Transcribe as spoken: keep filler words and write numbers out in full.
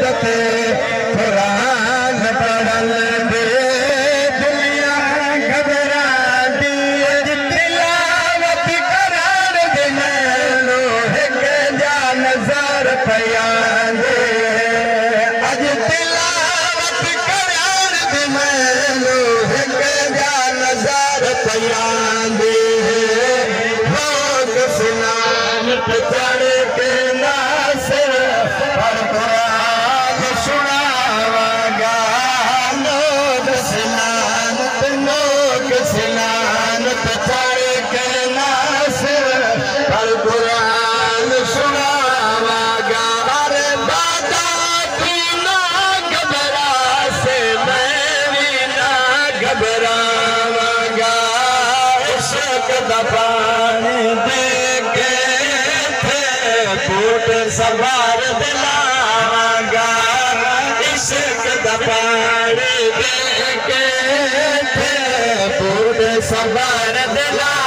कुरान पढ़ल दे दुनिया घबरांदी तिलावत करार दे मैनू हिक जा नज़र पयां अज तिलावत करार दे मैनू हिक जा नज़र पयां लोग स्नान चढ़ के नासिर पर कुरान सुनावागा लोग स्नान लोग स्नान चढ़ के नासिर पर कुरान सुनावागा अरे दादा तू ना घबरा से मैं भी ना घबरावागा इश्क दा पानी दे के थे फूट सवार दिलावागा इश्क दा पानी दे के थे फूट सवार दिला